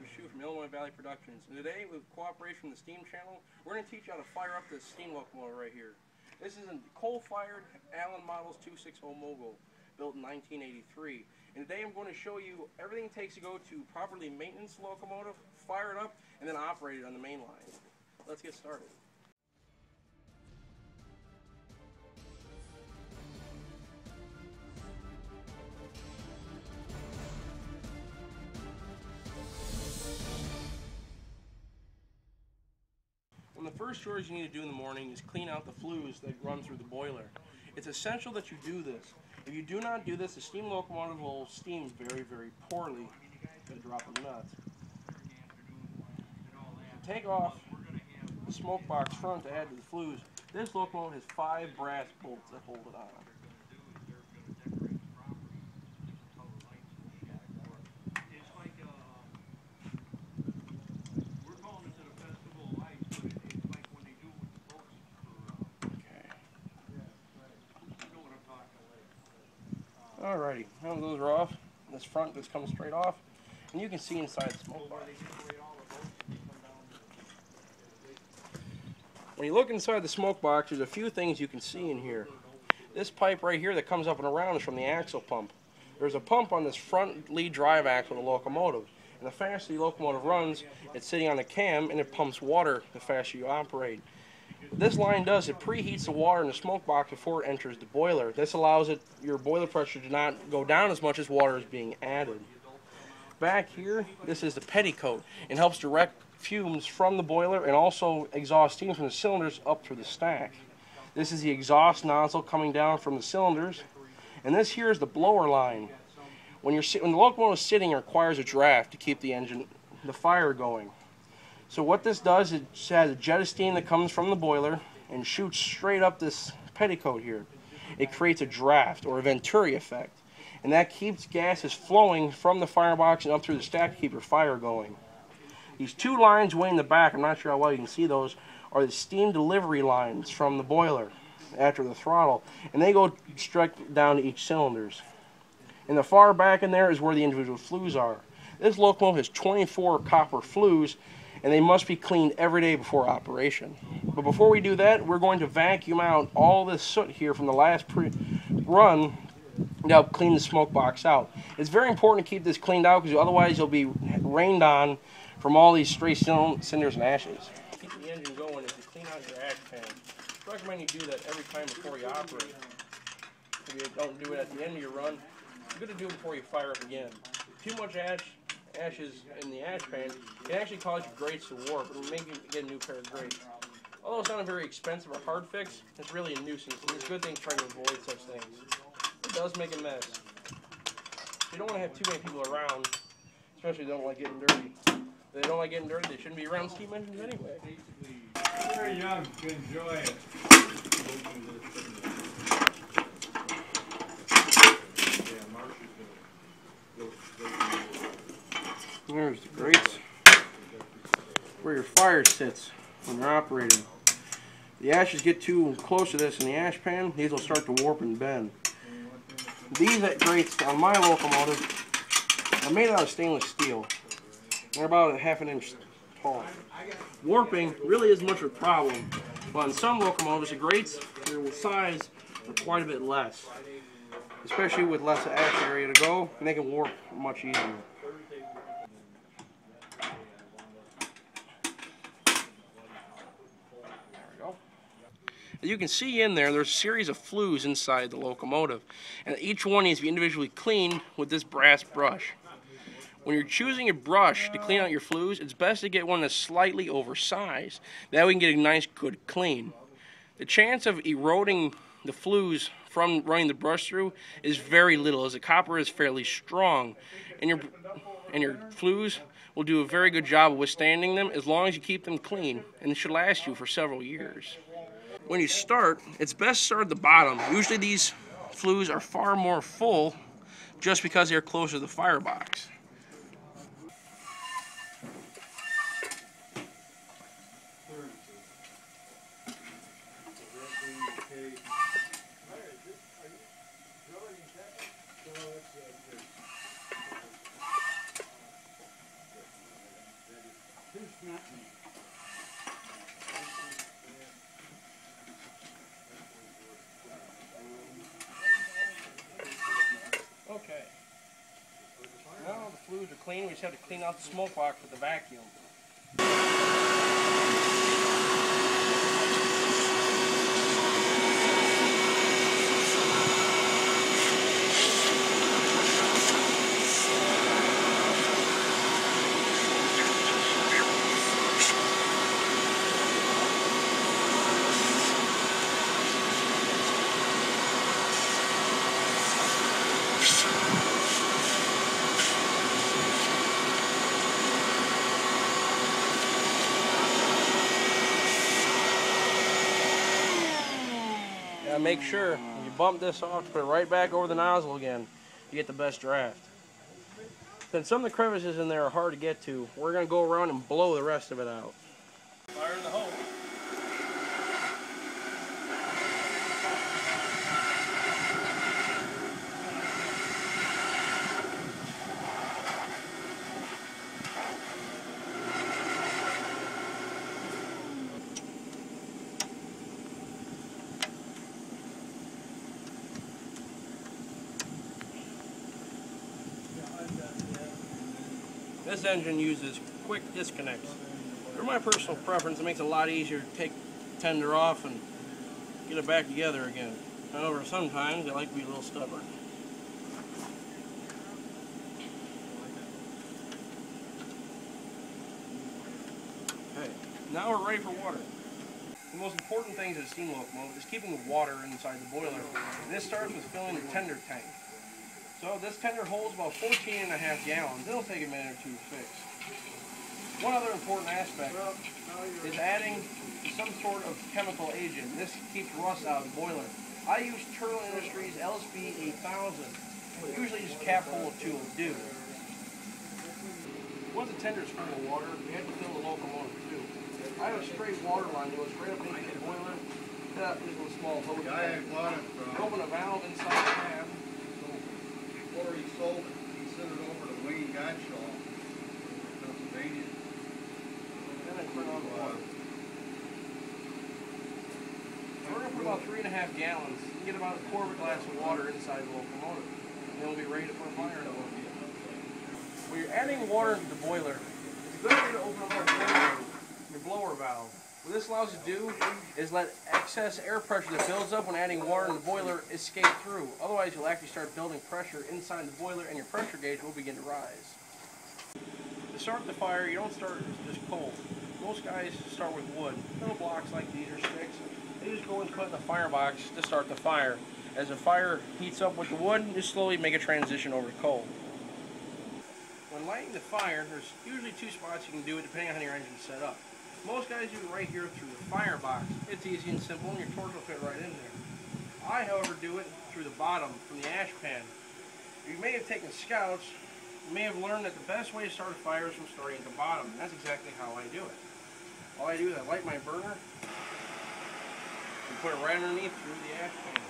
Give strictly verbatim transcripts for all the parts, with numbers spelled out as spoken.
From Illinois Valley Productions, and today, with cooperation from the Steam Channel, we're going to teach you how to fire up this steam locomotive right here. This is a coal-fired Allen Models two sixty Mogul, built in nineteen eighty-three. And today I'm going to show you everything it takes to go to properly maintenance the locomotive, fire it up, and then operate it on the main line. Let's get started. One of the first chores you need to do in the morning is clean out the flues that run through the boiler. It's essential that you do this. If you do not do this, the steam locomotive will steam very, very poorly. Gonna drop a nut. Take off the smoke box front to add to the flues. This locomotive has five brass bolts that hold it on. Alrighty, now those are off. This front just comes straight off, and you can see inside the smoke box. When you look inside the smoke box, there's a few things you can see in here. This pipe right here that comes up and around is from the axle pump. There's a pump on this front lead drive axle of the locomotive, and the faster the locomotive runs, it's sitting on the cam and it pumps water the faster you operate. What this line does, it preheats the water in the smoke box before it enters the boiler. This allows it your boiler pressure to not go down as much as water is being added. Back here, this is the petticoat. It helps direct fumes from the boiler and also exhaust steam from the cylinders up through the stack. This is the exhaust nozzle coming down from the cylinders. And this here is the blower line. When, you're, when the locomotive is sitting, it requires a draft to keep the engine, the fire going. So what this does, it has a jet of steam that comes from the boiler and shoots straight up this petticoat here. It creates a draft, or a Venturi effect, and that keeps gases flowing from the firebox and up through the stack to keep your fire going. These two lines way in the back, I'm not sure how well you can see those, are the steam delivery lines from the boiler after the throttle, and they go straight down to each cylinders. In the far back in there is where the individual flues are. This locomotive has twenty-four copper flues, and they must be cleaned every day before operation. But before we do that, we're going to vacuum out all this soot here from the last pre run to help clean the smoke box out. It's very important to keep this cleaned out because otherwise you'll be rained on from all these stray cinders and ashes. Keep the engine going if you clean out your ash pan. I recommend you do that every time before you operate. If you don't do it at the end of your run, it's good to do it before you fire up again. Too much ash ashes in the ash pan can actually cause your grates to warp and make you get a new pair of grates. Although it's not a very expensive or hard fix, it's really a nuisance, and it's a good thing to try to avoid such things. It does make a mess. You don't want to have too many people around, especially if they don't like getting dirty. If they don't like getting dirty, they shouldn't be around steam engines anyway. Very young to enjoy it. There's the grates where your fire sits when you're operating. The ashes get too close to this in the ash pan, these will start to warp and bend. These grates on my locomotive are made out of stainless steel. They're about a half an inch tall. Warping really isn't much of a problem, but on some locomotives the grates, their size, are quite a bit less. Especially with less ash area to go, and they can warp much easier. As you can see in there, there's a series of flues inside the locomotive, and each one needs to be individually cleaned with this brass brush. When you're choosing a brush to clean out your flues, it's best to get one that's slightly oversized. That way we can get a nice, good clean. The chance of eroding the flues from running the brush through is very little, as the copper is fairly strong, and your and your flues will do a very good job of withstanding them as long as you keep them clean, and it should last you for several years. When you start, it's best to start at the bottom. Usually these flues are far more full just because they're closer to the firebox. Okay. Now the fluids are clean. We just have to clean out the smoke box with the vacuum. Now make sure when you bump this off to put it right back over the nozzle again, you get the best draft. Since some of the crevices in there are hard to get to, we're going to go around and blow the rest of it out. Fire in the hole. This engine uses quick disconnects. For my personal preference, it makes it a lot easier to take the tender off and get it back together again. However, sometimes I like to be a little stubborn. Okay, now we're ready for water. The most important thing to the steam locomotive is keeping the water inside the boiler. And this starts with filling the tender tank. So this tender holds about fourteen and a half gallons. It'll take a minute or two to fix. One other important aspect is adding some sort of chemical agent. This keeps rust out of the boiler. I use Turtle Industries L S B eight thousand. Usually just a cap full of two will do. Once the tender is full of water, we have to fill the locomotive too. I have a straight water line that goes right up into the boiler. That is a small hose. Open a valve inside the cab. Before he sold it, he sent it over to Wayne Godshaw, Pennsylvania. Then I turn on the water. We're going to put about three and a half gallons. You get about a quarter of a glass of water inside the locomotive. And then we'll be ready to put a fire in it. When you're adding water to the boiler, it's a good idea to open up our your blower valve. What this allows you to do is let excess air pressure that builds up when adding water in the boiler escape through. Otherwise, you'll actually start building pressure inside the boiler and your pressure gauge will begin to rise. To start the fire, you don't start just coal. Most guys start with wood. Little blocks like these or sticks. They just go and put in the firebox to start the fire. As the fire heats up with the wood, you slowly make a transition over to coal. When lighting the fire, there's usually two spots you can do it depending on how your engine's set up. Most guys do it right here through the firebox. It's easy and simple and your torch will fit right in there. I, however, do it through the bottom, from the ash pan. You may have taken scouts, you may have learned that the best way to start a fire is from starting at the bottom. And that's exactly how I do it. All I do is I light my burner and put it right underneath through the ash pan.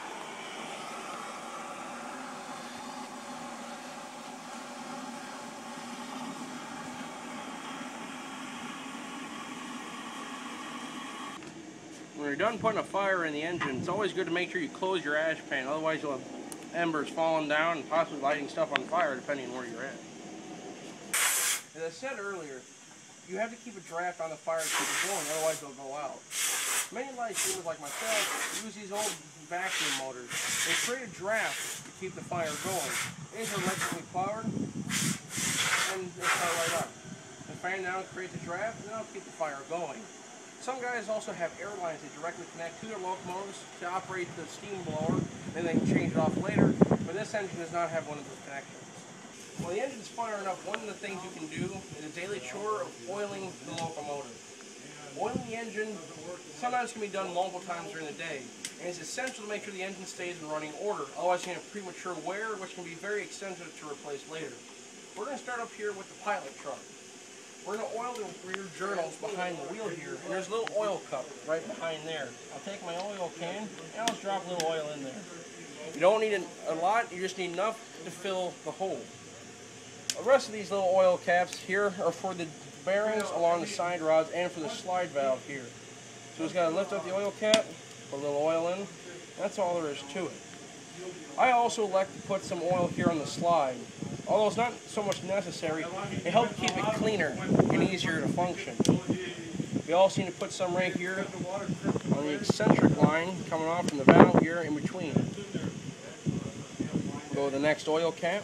When you're done putting a fire in the engine, it's always good to make sure you close your ash pan, otherwise you'll have embers falling down and possibly lighting stuff on fire depending on where you're at. As I said earlier, you have to keep a draft on the fire to keep it going, otherwise they'll go out. Many lightsealers like myself use these old vacuum motors. They create a draft to keep the fire going. These are electrically powered and they start right up. The fan down creates a draft and that'll keep the fire going. Some guys also have air lines that directly connect to their locomotives to operate the steam blower, and they can change it off later, but this engine does not have one of those connections. While the engine's firing up, one of the things you can do is a daily chore of oiling the locomotive. Oiling the engine sometimes can be done multiple times during the day, and it's essential to make sure the engine stays in running order, otherwise you can have premature wear, which can be very expensive to replace later. We're going to start up here with the pilot truck. We're going to oil the rear journals behind the wheel here, and there's a little oil cup right behind there. I'll take my oil can, and I'll just drop a little oil in there. You don't need a lot, you just need enough to fill the hole. The rest of these little oil caps here are for the bearings along the side rods and for the slide valve here. So it's got to lift up the oil cap, put a little oil in. That's all there is to it. I also like to put some oil here on the slide. Although it's not so much necessary, it helps keep it cleaner and easier to function. We also need to put some right here on the eccentric line coming off from the valve here in between. We'll go to the next oil cap.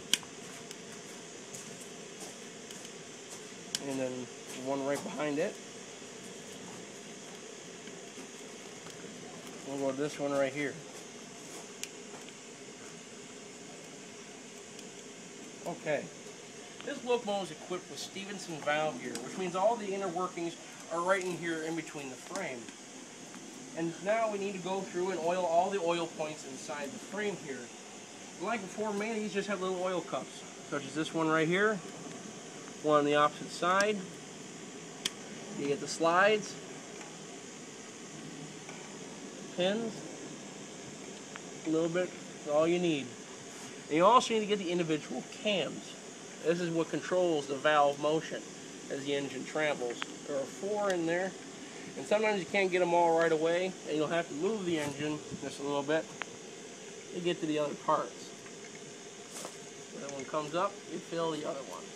And then one right behind it. We'll go to this one right here. Okay. This locomotive is equipped with Stevenson valve gear, which means all the inner workings are right in here in between the frame. And now we need to go through and oil all the oil points inside the frame here. And like before, many of these just have little oil cups, such as this one right here, one on the opposite side. You get the slides, pins, a little bit, that's all you need. And you also need to get the individual cams. This is what controls the valve motion as the engine travels. There are four in there, and sometimes you can't get them all right away, and you'll have to move the engine just a little bit to get to the other parts. When that one comes up, you fill the other one.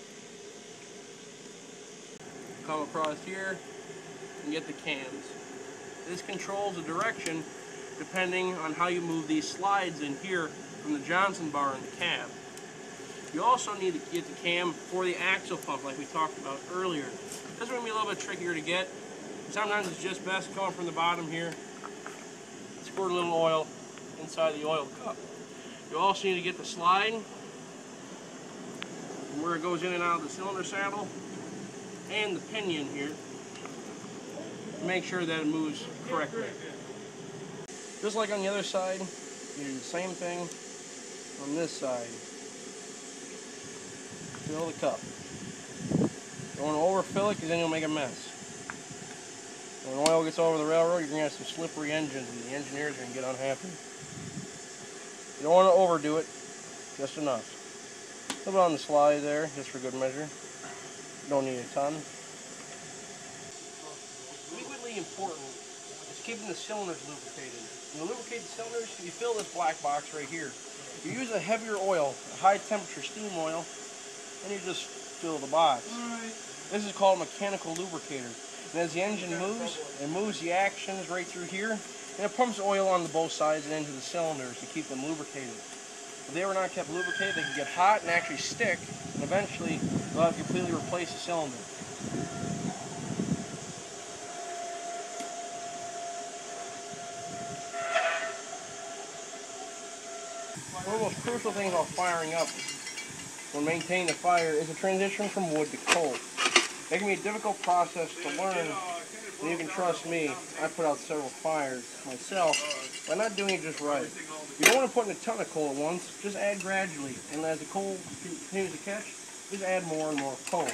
Come across here and get the cams. This controls the direction depending on how you move these slides in here from the Johnson bar in the cab. You also need to get the cam for the axle pump like we talked about earlier. This is going to be a little bit trickier to get. Sometimes it's just best to come from the bottom here, squirt a little oil inside the oil cup. You also need to get the slide from where it goes in and out of the cylinder saddle and the pinion here to make sure that it moves correctly. Just like on the other side, you do the same thing on this side. Fill the cup. You don't want to overfill it because then you'll make a mess. When oil gets over the railroad, you're going to have some slippery engines and the engineers are going to get unhappy. You don't want to overdo it, just enough. A little bit on the slide there, just for good measure. Don't need a ton. Equally important is keeping the cylinders lubricated. When you lubricate the cylinders, you fill this black box right here. You use a heavier oil, a high temperature steam oil, and you just fill the box. This is called mechanical lubricator. And as the engine moves, it moves the actions right through here, and it pumps oil on the both sides and into the cylinders to keep them lubricated. If they were not kept lubricated, they could get hot and actually stick, and eventually they'll have to completely replace the cylinder. One of the most crucial things while firing up when maintaining the fire is the transition from wood to coal. It can be a difficult process to learn, and you can trust me, I put out several fires myself by not doing it just right. You don't want to put in a ton of coal at once, just add gradually, and as the coal continues to catch, just add more and more coal.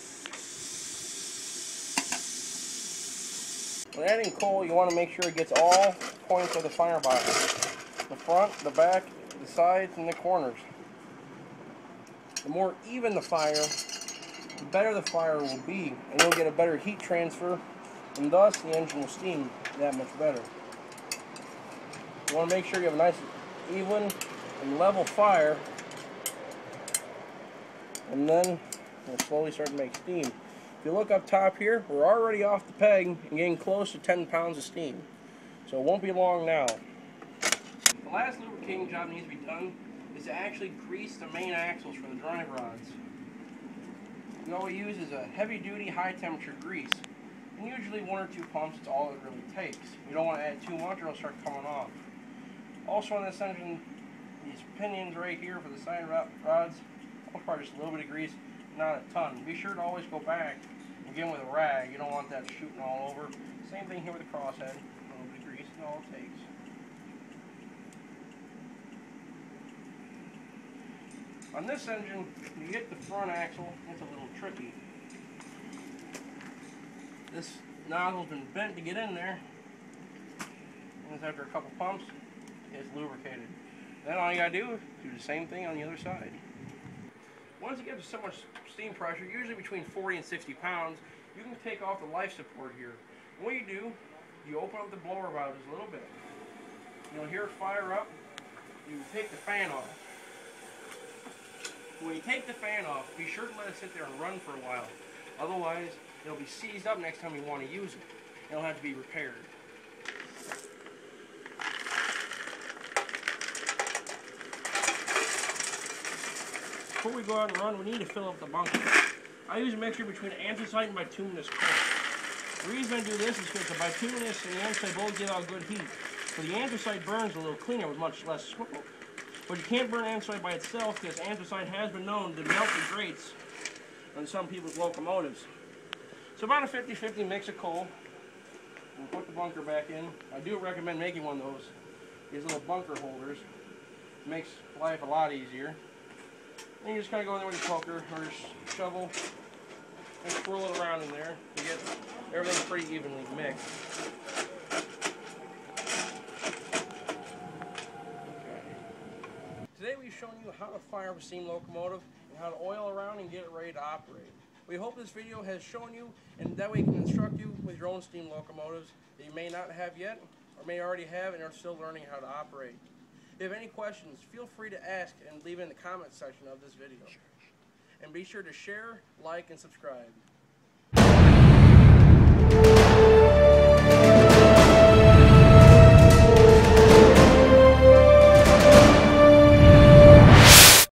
When adding coal, you want to make sure it gets all points of the firebox. The front, the back, the sides, and the corners. The more even the fire, the better the fire will be, and you'll get a better heat transfer, and thus the engine will steam that much better. You want to make sure you have a nice, even, and level fire, and then you'll slowly start to make steam. If you look up top here, we're already off the peg and getting close to ten pounds of steam, so it won't be long now. The last lubricating job that needs to be done is to actually grease the main axles for the drive rods. And all we use is a heavy-duty, high-temperature grease. And usually one or two pumps is all it really takes. You don't want to add too much or it'll start coming off. Also on this engine, these pinions right here for the side rods, I'll probably just a little bit of grease, not a ton. Be sure to always go back again with a rag. You don't want that shooting all over. Same thing here with the crosshead. A little bit of grease is all it takes. On this engine, when you hit the front axle, it's a little tricky. This nozzle's been bent to get in there, and after a couple pumps, it's lubricated. Then all you gotta do is do the same thing on the other side. Once it gets to so much steam pressure, usually between forty and sixty pounds, you can take off the life support here. And what you do, you open up the blower valve just a little bit. You'll hear it fire up. You take the fan off. When you take the fan off, be sure to let it sit there and run for a while. Otherwise, it'll be seized up next time you want to use it. It'll have to be repaired. Before we go out and run, we need to fill up the bunker. I use a mixture between anthracite and bituminous coal. The reason I do this is because the bituminous and the anthracite both give out good heat. So the anthracite burns a little cleaner with much less smoke. But you can't burn anthracite by itself because anthracite has been known to melt the grates on some people's locomotives. So about a fifty fifty mix of coal. We'll put the bunker back in. I do recommend making one of those. These little bunker holders. It makes life a lot easier. And you just kind of go in there with your poker or your shovel and swirl it around in there to get everything pretty evenly mixed. Okay. Today we've shown you how to fire up a steam locomotive and how to oil around and get it ready to operate. We hope this video has shown you, and that way we can instruct you with your own steam locomotives that you may not have yet or may already have and are still learning how to operate. If you have any questions, feel free to ask and leave it in the comment section of this video. And be sure to share, like, and subscribe.